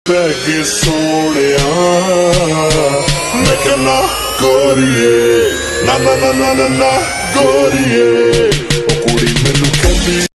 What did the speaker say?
पैगे सोनिया मैं कहना गोरिए ना ना ना ना ना ना गोरिए ओ कुड़ी मैनू कहंदी